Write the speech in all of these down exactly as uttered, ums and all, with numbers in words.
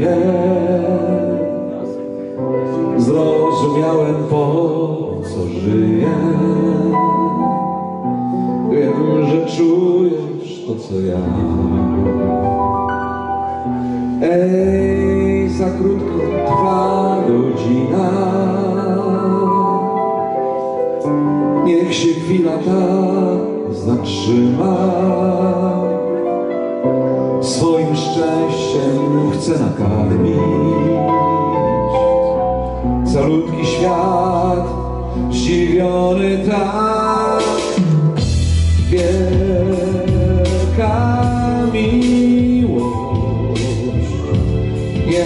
żyję. Zrozumiałem, po co żyję. Wiem, że czujesz to, co ja. Ej, za krótko trwa godzina. Niech się chwila ta zatrzyma. Swoim szczęściem chcę nakarmić calutki świat, zdziwiony tak. Wielka miłość nie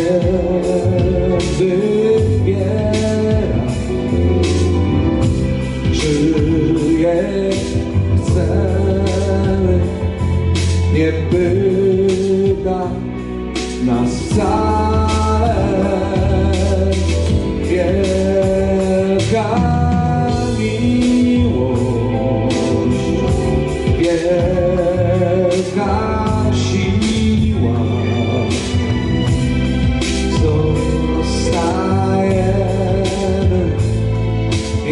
wybiera, czyje chcemy, nie pyta nas wcale. Wielka miłość, wielka siła, zostajemy i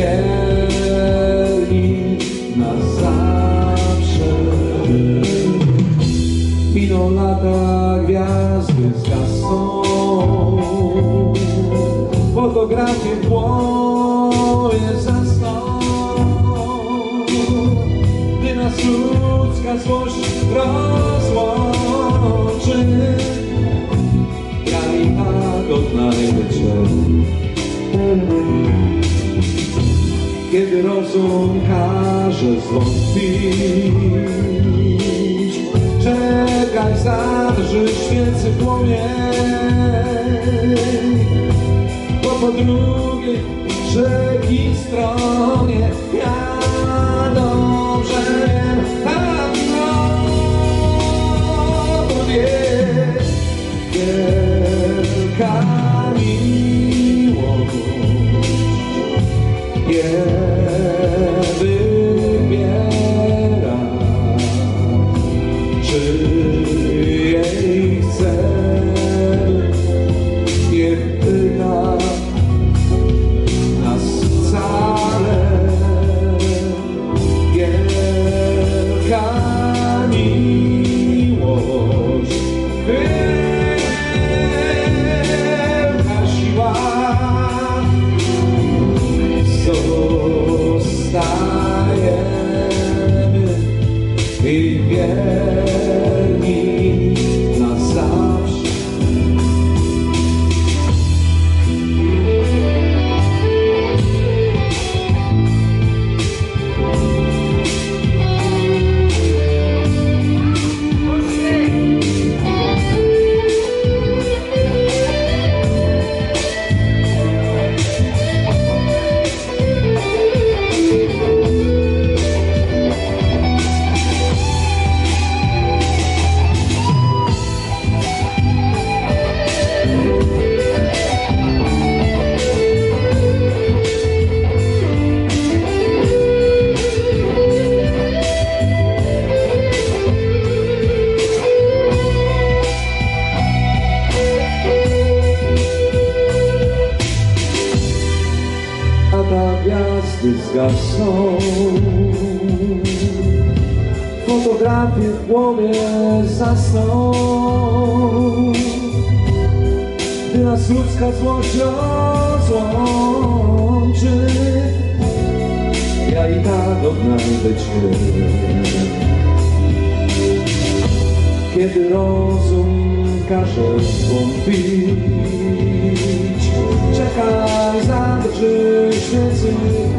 wierni na zawsze. Miną lata, gwiazdy zgasną, fotografie w głowie zasną, gdy nas ludzka złość rozłączy. Ja i tak odnajdę Cię, kiedy rozum każe zwątpić. Czekaj, zadrży świecy płomień, bo po drugiej rzeki stronie ja dobrze wiem, tam no jest wielka miłość, nie wybiera, czy jej chcemy, nie pyta nas wcale. Wielka miłość, wielka siła, zostajemy i wierni na zawsze. Gwiazdy zgasną, fotografie w głowie zasną, gdy nas ludzka złość rozłączy. Ja i tak odnajdę Cię, kiedy rozum każe zwątpić. Czekaj, zadrży świecy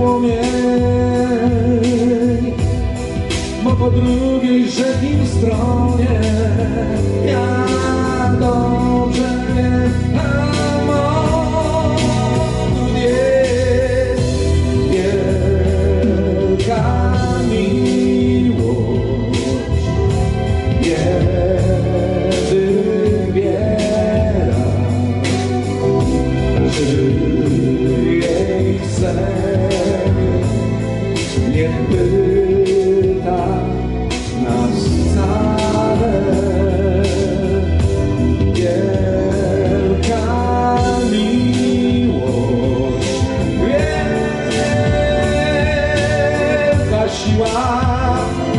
płomień, bo po drugiej rzeki stronie ja dobrze wiem, tam odwrót jest. Wielka miłość nie wybiera, czy jej chcemy, nie pyta nas wcale. Yeah. trwa.